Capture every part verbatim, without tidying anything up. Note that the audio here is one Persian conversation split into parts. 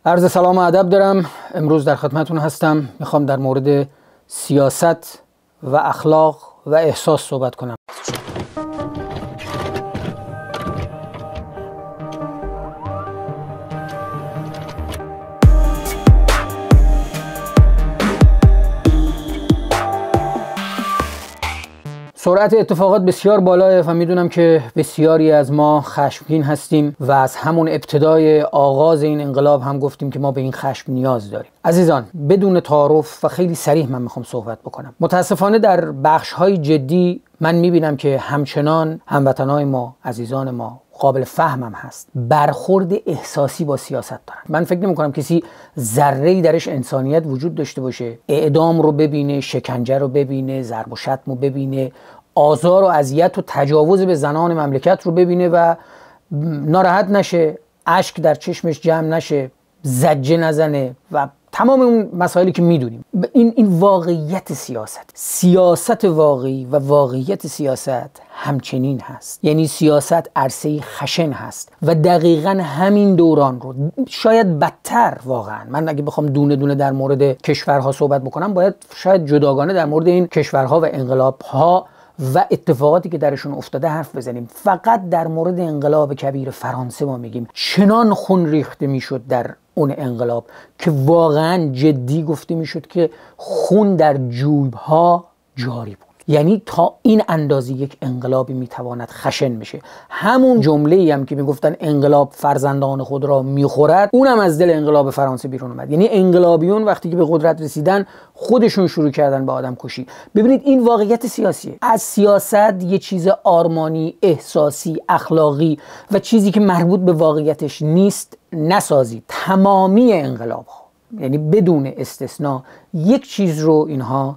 عرض سلام و ادب دارم. امروز در خدمتتون هستم. میخوام در مورد سیاست و اخلاق و احساس صحبت کنم. سرعت اتفاقات بسیار بالاه و میدونم که بسیاری از ما خشمگین هستیم و از همون ابتدای آغاز این انقلاب هم گفتیم که ما به این خشم نیاز داریم. عزیزان، بدون تعارف و خیلی صریح من میخوام صحبت بکنم. متاسفانه در بخش‌های جدی من میبینم که همچنان هموطنای ما، عزیزان ما قابل فهمم هست، برخورد احساسی با سیاست دارن. من فکر نمی کنم کسی ذره‌ای درش انسانیت وجود داشته باشه اعدام رو ببینه، شکنجه رو ببینه، ضرب و شتم رو ببینه، آزار و اذیت و تجاوز به زنان مملکت رو ببینه و ناراحت نشه، اشک در چشمش جمع نشه، زجه نزنه و تمام اون مسائلی که میدونیم. این این واقعیت سیاست. سیاست واقعی و واقعیت سیاست همچنین هست. یعنی سیاست عرصه‌ای خشن هست و دقیقاً همین دوران رو، شاید بدتر واقعاً، من اگه بخوام دونه دونه در مورد کشورها صحبت بکنم باید شاید جداگانه در مورد این کشورها و انقلابها و اتفاقاتی که درشون افتاده حرف بزنیم. فقط در مورد انقلاب کبیر فرانسه ما میگیم چنان خون ریخته میشد در اون انقلاب که واقعا جدی گفته میشد که خون در جویبها جاری بود. یعنی تا این اندازه یک انقلابی میتواند خشن بشه. همون جمله‌ای هم که میگفتن انقلاب فرزندان خود را میخورد، اونم از دل انقلاب فرانسه بیرون اومد. یعنی انقلابیون وقتی که به قدرت رسیدن خودشون شروع کردن به آدم کشی. ببینید این واقعیت سیاسیه. از سیاست یه چیز آرمانی، احساسی، اخلاقی و چیزی که مربوط به واقعیتش نیست نسازید. تمامی انقلاب‌ها، یعنی بدون استثنا، یک چیز رو اینها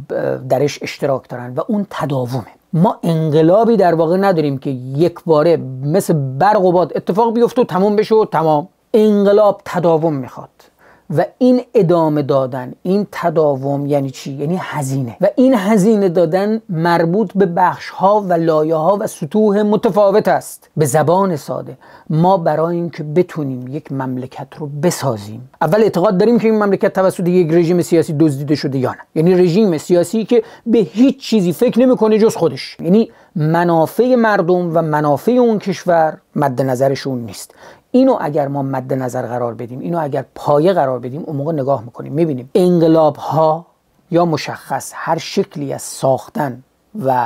درش اشتراک دارن و اون تداومه. ما انقلابی در واقع نداریم که یک باره مثل برق و باد اتفاق بیفته و تمام بشه و تمام. انقلاب تداوم میخواد و این ادامه دادن، این تداوم یعنی چی؟ یعنی هزینه. و این هزینه دادن مربوط به بخش ها و لایه ها و سطوح متفاوت است. به زبان ساده، ما برای اینکه بتونیم یک مملکت رو بسازیم، اول اعتقاد داریم که این مملکت توسط یک رژیم سیاسی دزدیده شده یا نه. یعنی رژیم سیاسی که به هیچ چیزی فکر نمیکنه جز خودش، یعنی منافع مردم و منافع اون کشور مد نظرشون نیست. اینو اگر ما مد نظر قرار بدیم، اینو اگر پایه قرار بدیم، اون موقع نگاه میکنیم میبینیم انقلاب ها یا مشخص هر شکلی از ساختن و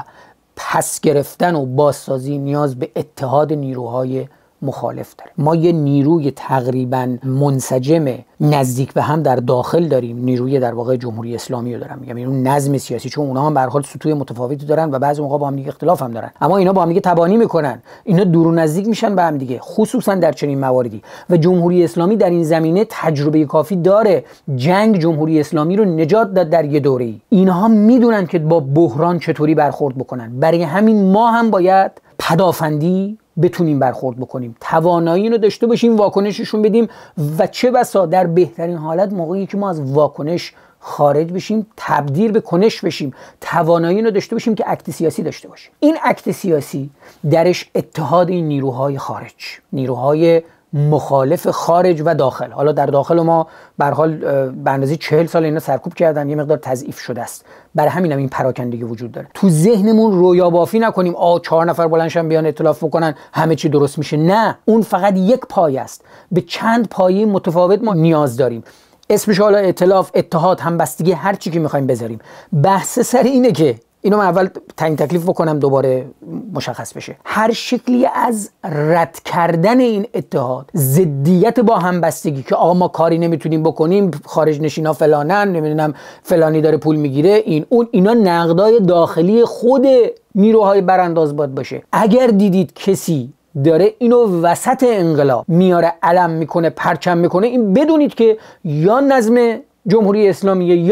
پس گرفتن و بازسازی نیاز به اتحاد نیروهای مخالف داره. ما یه نیروی تقریبا منسجم نزدیک به هم در داخل داریم، نیروی در واقع جمهوری اسلامی رو دارم میگم، یعنی نظم سیاسی، چون اونها هم به هر حال سطوح متفاوتی دارن و بعضی موقع با هم دیگه اختلاف هم دارن، اما اینا با هم دیگه تبانی میکنن، اینا دور و نزدیک میشن به هم دیگه، خصوصا در چنین مواردی. و جمهوری اسلامی در این زمینه تجربه کافی داره. جنگ جمهوری اسلامی رو نجات داد در یه دوره‌ای. اینها میدونن که با بحران چطوری برخورد بکنن. برای همین ما هم باید پدافندی بتونیم برخورد بکنیم، توانایی اینو داشته باشیم، واکنششون بدیم و چه بسا در بهترین حالت موقعی که ما از واکنش خارج بشیم تبدیل به کنش بشیم، توانایی اینو داشته باشیم که اکت سیاسی داشته باشیم. این اکت سیاسی درش اتحاد این نیروهای خارج، نیروهای مخالف خارج و داخل. حالا در داخل ما به هر حال به اندازه چهل سال اینا سرکوب کردن، یه مقدار تضعیف شده است، برای همین هم این پراکندگی وجود داره. تو ذهنمون رویا بافی نکنیم آ چهار نفر بلندشن بیان ائتلاف بکنن همه چی درست میشه. نه، اون فقط یک پایه است. به چند پایه متفاوت ما نیاز داریم. اسمش حالا ائتلاف، اتحاد، همبستگی، هر چی که میخوایم بذاریم. بحث سر اینه که اینو من اول تعیین تکلیف بکنم دوباره مشخص بشه. هر شکلی از رد کردن این اتحاد، ضدیت با همبستگی که آقا ما کاری نمیتونیم بکنیم، خارج نشینا فلانن، نمیدونم فلانی داره پول میگیره، این اون، اینا نقدای داخلی خود نیروهای برانداز باید باشه. اگر دیدید کسی داره اینو وسط انقلاب میاره علم میکنه، پرچم میکنه، این بدونید که یا نظم جمهوری اسلامی یا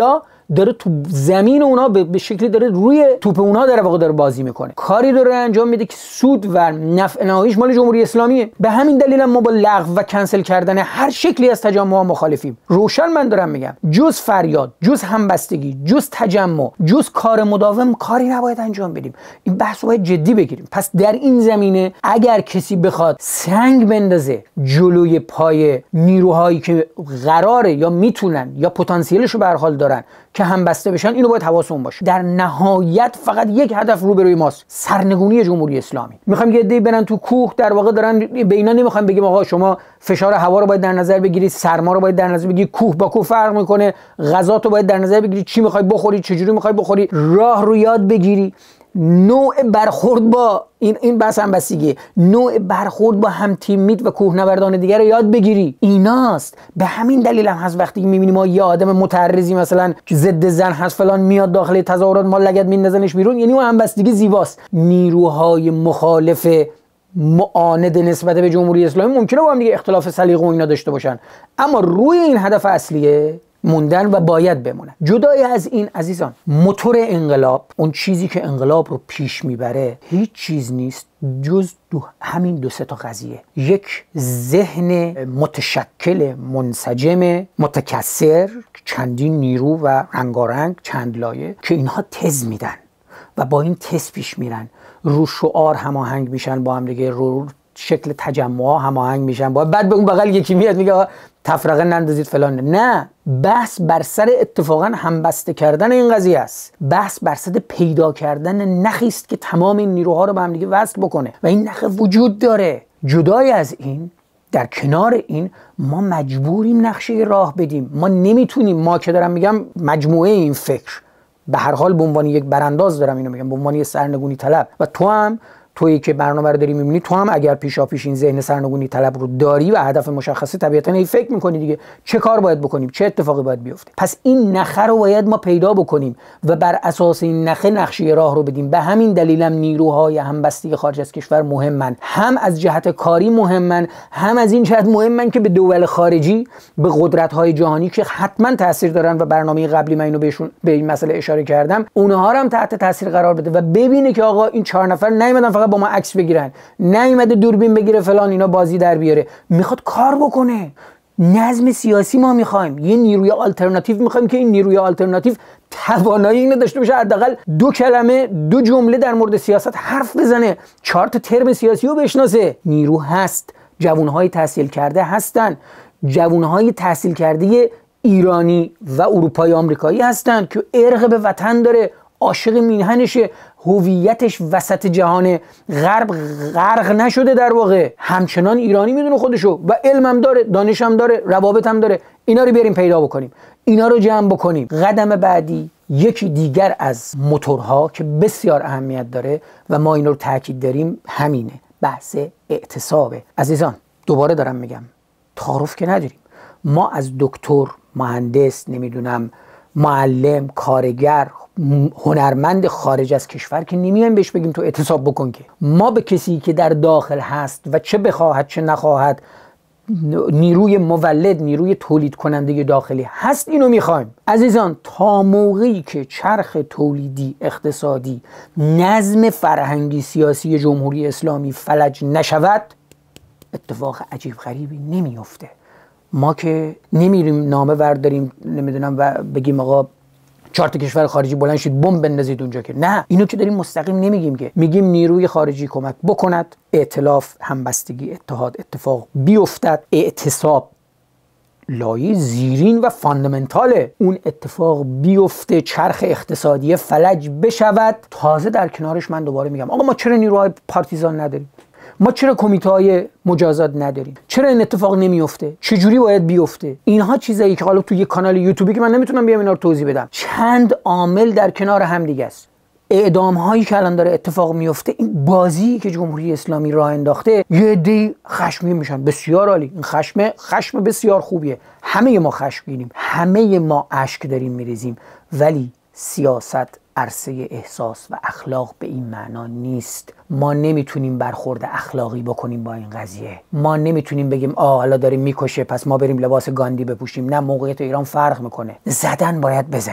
داره تو زمین اونا به شکلی داره روی توپ اونا در واقع داره بازی میکنه، کاری داره انجام میده که سود و نفع نهاییش مال جمهوری اسلامیه. به همین دلیل هم ما با لغو و کنسل کردن هر شکلی از تجمع مخالفیم. روشن من دارم میگم جز فریاد، جز همبستگی، جز تجمع، جز کار مداوم کاری نباید انجام بدیم. این بحث رو باید جدی بگیریم. پس در این زمینه اگر کسی بخواد سنگ بندازه جلوی پای نیروهایی که قراره یا میتونن یا پتانسیلش رو به هر حال دارن که همبسته بشن، اینو باید حواسمون باشه. در نهایت فقط یک هدف روبروی ماست، سرنگونی جمهوری اسلامی. میخوایم یه عده‌ای برن تو کوه، در واقع دارن به اینا نمیخوایم بگیم آقا شما فشار هوا رو باید در نظر بگیرید، سرما رو باید در نظر بگیرید، کوه با کوه فرق میکنه، غذا تو باید در نظر بگیرید، چی میخوای بخوری، چه جوری میخوای بخوری، راه رو یاد بگیری، نوع برخورد با این این بحث همبستگی، نوع برخورد با هم تیمیت و کوهنوردان دیگر رو یاد بگیری. ایناست. به همین دلیل هم هست وقتی میبینیم ما یه آدم متعرضی مثلا که ضد زن هست فلان میاد داخل تظاهرات، ما لگد میندازنش بیرون، یعنی اون همبستگی زیباست. نیروهای مخالف معاند نسبت به جمهوری اسلامی ممکنه با هم دیگه اختلاف سلیقه و اینا داشته باشن، اما روی این هدف اصلیه موندن و باید بمونه. جدای از این عزیزان، موتور انقلاب، اون چیزی که انقلاب رو پیش میبره، هیچ چیز نیست جز دو همین دو سه تا قضیه. یک ذهن متشکل، منسجم، متکثر، چندین نیرو و رنگارنگ، چند لایه که اینها تز میدن و با این تز پیش میرن، رو شعار هماهنگ میشن با هم دیگه، رو شکل تجمع هماهنگ میشن با بعد به اون بغل یکی میاد میگه تفرقه نندازید فلان. نه، بحث بر سر اتفاقا همبسته کردن این قضیه است. بحث بر سر پیدا کردن نخی است که تمام این نیروها رو به هم دیگه وصل بکنه و این نخ وجود داره. جدای از این، در کنار این، ما مجبوریم نقشه راه بدیم. ما نمیتونیم، ما که دارم میگم مجموعه این فکر، به هر حال به عنوان یک برانداز دارم اینو میگم، به عنوان یک سرنگونی طلب، و تو هم تویی که برنامه رو داری میبینی، تو هم اگر پیشا پیش این ذهن سرنگونی طلب رو داری و هدف مشخصی، طبیعتاً هی فکر میکنی دیگه چه کار باید بکنیم، چه اتفاقی باید بیفته. پس این نخه رو باید ما پیدا بکنیم و بر اساس این نخه نقشه راه رو بدیم. به همین دلیلم نیروهای همبسته خارج از کشور مهمن، هم از جهت کاری مهمن، هم از این جهت مهمن که به دول خارجی، به قدرت‌های جهانی که حتما تاثیر دارن و برنامه قبلی من اینو بهشون به این مسئله اشاره کردم، اونها رو هم تحت تاثیر قرار بده و ببینه که آقا این چهار نفر نیومدن فقط با ما عکس بگیرن، نیومده دوربین بگیره فلان اینا بازی در بیاره، میخواد کار بکنه. نظم سیاسی ما میخوایم، یه نیروی آلترناتیو میخوایم که این نیروی آلترناتیو توانایی اینو داشته باشه حداقل دو کلمه، دو جمله در مورد سیاست حرف بزنه، چهار تا ترم سیاسی رو بشناسه. نیرو هست، جوانهای تحصیل کرده هستن، جوانهای تحصیل کرده ایرانی و اروپایی آمریکایی هستن که ارق به وطن داره، عاشق میهنشه، هویتش وسط جهان غرب غرق نشده، در واقع همچنان ایرانی میدونه خودشو و علمم داره، دانشم داره، روابطم داره. اینا رو بیاریم پیدا بکنیم، اینا رو جمع بکنیم. قدم بعدی یکی دیگر از موتورها که بسیار اهمیت داره و ما این رو تاکید داریم همینه، بحث اعتصابه. عزیزان دوباره دارم میگم، تعارف که نداریم. ما از دکتر، مهندس، نمیدونم معلم، کارگر، هنرمند خارج از کشور که نمیایم بهش بگیم تو اعتصاب بکن، که ما به کسی که در داخل هست و چه بخواهد چه نخواهد نیروی مولد، نیروی تولید کننده داخلی هست، اینو میخوایم. عزیزان تا موقعی که چرخ تولیدی، اقتصادی، نظم فرهنگی سیاسی جمهوری اسلامی فلج نشود، اتفاق عجیب غریبی نمیفته. ما که نمیریم نامه ورداریم نمیدونم و بگیم آقا چهار تا کشور خارجی بلند شید بمب بندازید اونجا، که نه، اینو که داریم مستقیم نمیگیم، که میگیم نیروی خارجی کمک بکند، ائتلاف، همبستگی، اتحاد، اتفاق بیفتد، اعتصاب لایه زیرین و فاندامنتاله، اون اتفاق بیفته، چرخ اقتصادی فلج بشود. تازه در کنارش من دوباره میگم آقا ما چرا نیروهای پارتیزان نداریم؟ ما چرا کمیته‌های مجازات نداریم؟ چرا این اتفاق نمیفته؟ چه جوری باید بیفته؟ اینها چیزایی که حالا توی یه کانال یوتیوبی که من نمیتونم بیام اینا رو توضیح بدم، چند عامل در کنار هم دیگه است. اعدام هایی که الان داره اتفاق میفته، این بازی که جمهوری اسلامی راه انداخته، یه عده‌ای خشمگین میشن. بسیار عالی، این خشم خشم بسیار خوبیه. همه ما خشمگینیم، همه ما اشک داریم میریزیم، ولی سیاست عرصه احساس و اخلاق به این معنا نیست. ما نمیتونیم برخورد اخلاقی بکنیم با این قضیه. ما نمیتونیم بگیم آه حالا داریم میکشه پس ما بریم لباس گاندی بپوشیم. نه، موقعیت ایران فرق میکنه. زدن باید بزنیم.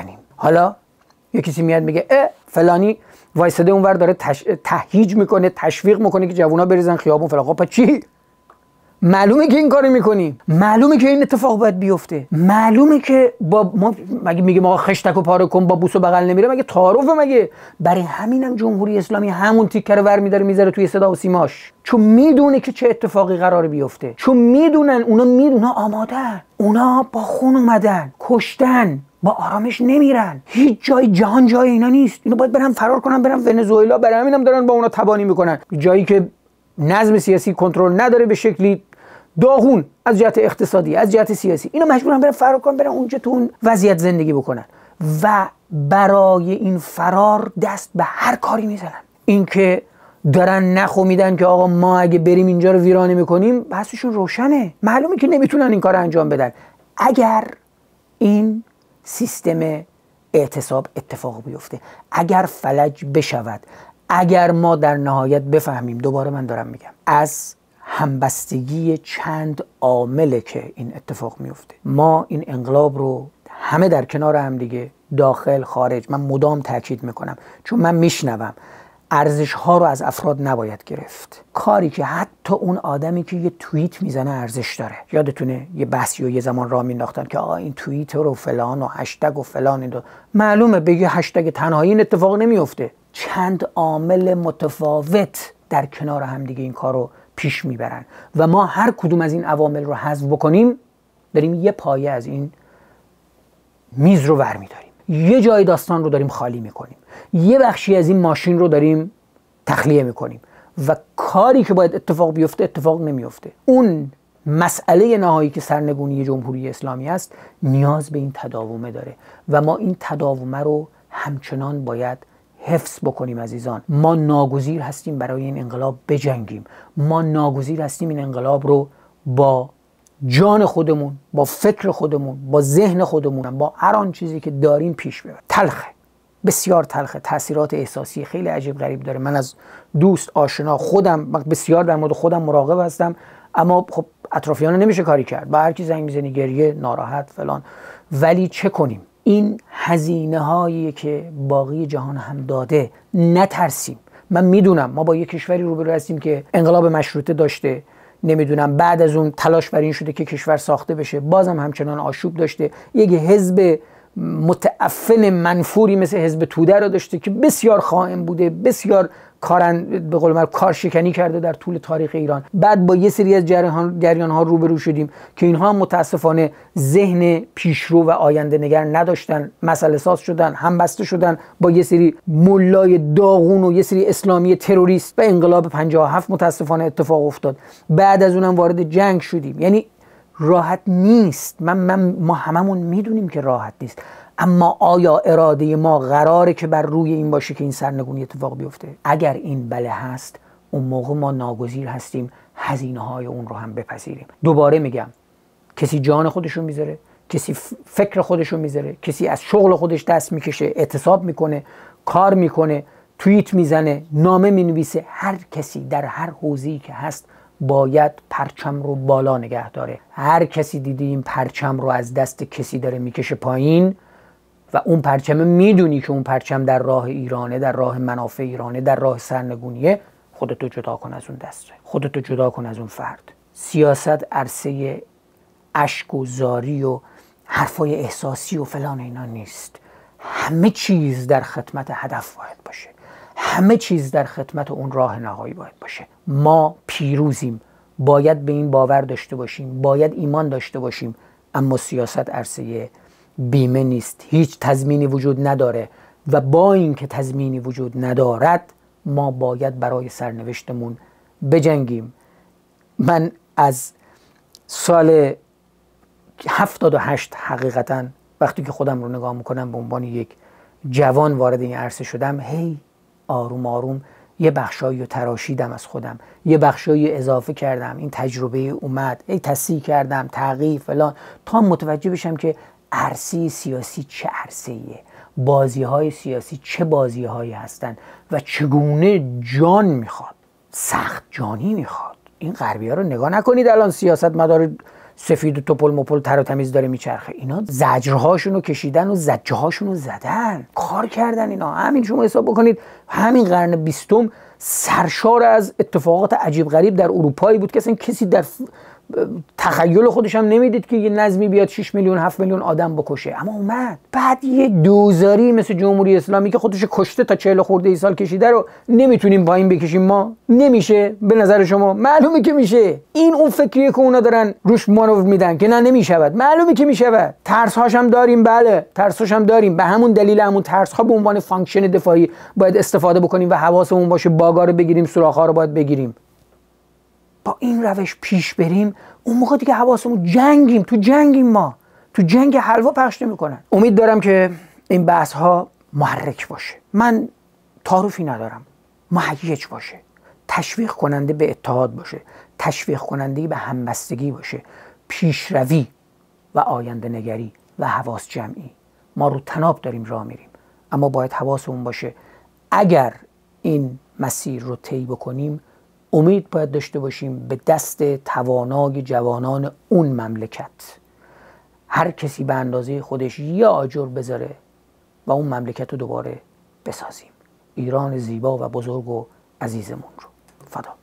حالا یه کسی میاد میگه اه فلانی وایساده اونور داره تش... تهییج میکنه، تشویق میکنه که جوونا بریزن خیابون فلان. خب چی؟ معلومه که این کارو میکنیم، معلومه که این اتفاق باید بیفته، معلومه که با ما مگه میگه ما خشتک و پاره کن با بوس و بغل نمیره، مگه تعارفه؟ مگه برای همینم جمهوری اسلامی همون تیکه رو ور میداره میذاره توی صدا و سیماش، چون میدونه که چه اتفاقی قراره بیفته، چون میدونن اونا میدونن آمادن، اونا با خون اومدن، کشتن، با آرامش نمیرن، هیچ جای جهان جای اینا نیست، اینا باید برن فرار کنن، برن ونزوئلا، برای همینم دارن با اونا تبانی میکنن، جایی که نظم سیاسی کنترل نداره به شکلی داغون از جهت اقتصادی، از جهت سیاسی، اینا مجبورن برن فرار کنن، برن اونجا تو اون وضعیت زندگی بکنن و برای این فرار دست به هر کاری میزنن. اینکه دارن نخو میدن که آقا ما اگه بریم اینجا رو ویرانه میکنیم، بحثشون روشنه، معلومه که نمیتونن این کار انجام بدن. اگر این سیستم اعتصاب اتفاق بیفته، اگر فلج بشود، اگر ما در نهایت بفهمیم، دوباره من دارم میگم از همبستگی چند عامله که این اتفاق میفته، ما این انقلاب رو همه در کنار هم دیگه، داخل خارج، من مدام تاکید میکنم چون من میشنوم ارزش ها رو از افراد نباید گرفت، کاری که حتی اون آدمی که یه توییت میزنه ارزش داره. یادتونه یه بحثی و یه زمان راه مینداختن که آقا این توییت رو فلان و هشتگ و فلان، این معلومه بگه هشتگ تنهایی این اتفاق نمیفته، چند عامل متفاوت در کنار هم دیگه این کارو پیش میبرن و ما هر کدوم از این عوامل رو حذف بکنیم، داریم یه پایه از این میز رو ور میداریم، یه جای داستان رو داریم خالی میکنیم، یه بخشی از این ماشین رو داریم تخلیه میکنیم و کاری که باید اتفاق بیفته اتفاق نمیفته. اون مسئله نهایی که سرنگونی جمهوری اسلامی است نیاز به این تداومه داره و ما این تداومه رو همچنان باید حفظ بکنیم. عزیزان، ما ناگزیر هستیم برای این انقلاب بجنگیم، ما ناگزیر هستیم این انقلاب رو با جان خودمون، با فکر خودمون، با ذهن خودمون، با هر آن چیزی که داریم پیش ببریم. تلخه، بسیار تلخه، تاثیرات احساسی خیلی عجیب غریب داره. من از دوست آشنا خودم بسیار در مورد خودم مراقب هستم، اما خب اطرافیان نمیشه کاری کرد، با هر کی زنگ میزنی گریه، ناراحت فلان. ولی چه کنیم؟ این هزینه هایی که باقی جهان هم داده، نترسیم. من میدونم ما با یک کشوری روبرو هستیم که انقلاب مشروطه داشته، نمیدونم بعد از اون تلاش بر این شده که کشور ساخته بشه، بازم همچنان آشوب داشته، یک حزب متعفن منفوری مثل حزب توده رو داشته که بسیار خائن بوده، بسیار کارن به قول معروف کارشکنی کرده در طول تاریخ ایران. بعد با یه سری از جریان جریان ها روبرو شدیم که اینها متاسفانه ذهن پیشرو و آینده نگر نداشتن، مسئله ساز شدن، همبسته شدن با یه سری ملای داغون و یه سری اسلامی تروریست و انقلاب پنجاه و هفت متاسفانه اتفاق افتاد. بعد از اونم وارد جنگ شدیم. یعنی راحت نیست، من, من ما هممون میدونیم که راحت نیست، اما آیا اراده ما قراره که بر روی این باشه که این سرنگونی اتفاق بیفته؟ اگر این بله هست، اون موقع ما ناگزیر هستیم هزینه های اون رو هم بپذیریم. دوباره میگم، کسی جان خودشو میذاره، کسی فکر خودشو میذاره، کسی از شغل خودش دست میکشه، اعتصاب میکنه، کار میکنه، توییت میزنه، نامه مینویسه. هر کسی در هر حوزه‌ای که هست باید پرچم رو بالا نگه داره. هر کسی دیدیم پرچم رو از دست کسی داره میکشه پایین و اون پرچم میدونی که اون پرچم در راه ایرانه، در راه منافع ایرانه، در راه سرنگونیه، خودتو جدا کن از اون دسته، خودتو جدا کن از اون فرد. سیاست عرصه اشک و زاری و حرفای احساسی و فلان اینا نیست. همه چیز در خدمت هدف باید باشه، همه چیز در خدمت اون راه نهایی باید باشه. ما پیروزیم، باید به این باور داشته باشیم، باید ایمان داشته باشیم. اما سیاست عرصه بیمه نیست، هیچ تضمینی وجود نداره و با اینکه تضمینی وجود ندارد ما باید برای سرنوشتمون بجنگیم. من از سال هفتاد و هشت حقیقتا وقتی که خودم رو نگاه میکنم به عنوان یک جوان وارد این عرصه شدم، هی آروم آروم یه بخشایی رو تراشیدم از خودم، یه بخشایی اضافه کردم، این تجربه اومد، هی تصحیح کردم، تغییر فلان، تا متوجه بشم که عرصه سیاسی چه عرصه‌ایه، بازی‌های سیاسی چه بازی‌هایی هستن و چگونه جان میخواد، سخت جانی میخواد. این غربی‌ها رو نگاه نکنید الان سیاست مدار سفید و توپل مپل تر و تمیز داره میچرخه. اینا زجرهاشون رو کشیدن و زجه هاشون رو زدن، کار کردن. اینا همین شما حساب بکنید همین قرن بیستم سرشار از اتفاقات عجیب غریب در اروپایی بود که اصلا کسی در تخیل خودش هم نمیدید که یه نظمی بیاد شش میلیون هفت میلیون آدم بکشه، اما اومد. بعد یه دوزاری مثل جمهوری اسلامی که خودش کشته تا چهل خورده ای سال کشیده رو نمیتونیم پایین بکشیم ما؟ نمیشه به نظر شما؟ معلومه که میشه. این اون فکریه که اونا دارن روش مانور میدن که نه نمیشود. معلومه که میشود. ترس هاش هم داریم، بله ترساش هم داریم. به همون دلیل همون ترس ها به عنوان فانکشن دفاعی باید استفاده بکنیم و حواسمون باشه باگا رو بگیریم، سوراخ ها رو باید بگیریم. با این روش پیش بریم اون موقع دیگه حواسمون جنگیم، تو جنگیم، ما تو جنگ حلوا پخش نمی‌کنن. امید دارم که این بحث ها محرک باشه. من تعارفی ندارم، مهیج باشه، تشویق کننده به اتحاد باشه، تشویق کننده به همبستگی باشه، پیشروی و آینده نگری و حواس جمعی. ما رو تناب داریم راه میریم، اما باید حواسمون باشه اگر این مسیر رو طی بکنیم امید باید داشته باشیم به دست توانای جوانان اون مملکت. هر کسی به اندازه خودش یه آجر بذاره و اون مملکت رو دوباره بسازیم. ایران زیبا و بزرگ و عزیزمون رو فدا.